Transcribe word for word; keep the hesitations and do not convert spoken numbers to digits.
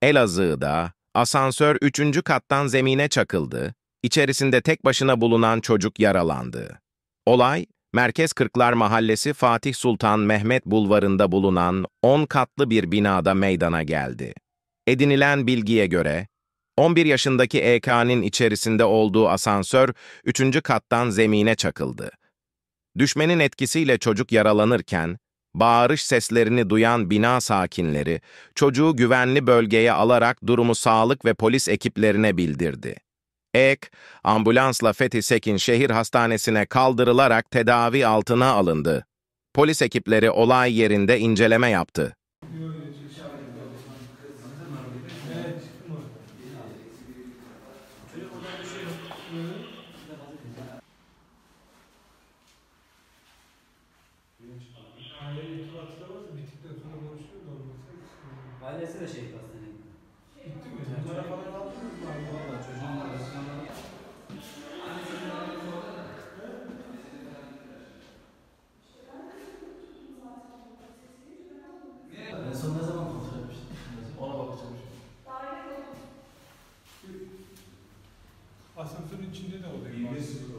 Elazığ'da asansör üçüncü kattan zemine çakıldı, içerisinde tek başına bulunan çocuk yaralandı. Olay, Merkez Kırklar Mahallesi Fatih Sultan Mehmet Bulvarı'nda bulunan on katlı bir binada meydana geldi. Edinilen bilgiye göre, on bir yaşındaki E K'nin içerisinde olduğu asansör üçüncü kattan zemine çakıldı. Düşmenin etkisiyle çocuk yaralanırken, bağırış seslerini duyan bina sakinleri, çocuğu güvenli bölgeye alarak durumu sağlık ve polis ekiplerine bildirdi. Ek, ambulansla Fethi Sekin Şehir Hastanesi'ne kaldırılarak tedavi altına alındı. Polis ekipleri olay yerinde inceleme yaptı. Aile irtibatı da varsa bittikten sonra konuşuyor da olmasa. Ailesi de şehit hastaneye gitti. Gitti mi? Numara falan aldınız mı abi? Valla çocuğun arasında en son ne zaman kontrol etmiştin? Ona bakacağım şimdi. Asansörün içinde de oluyor.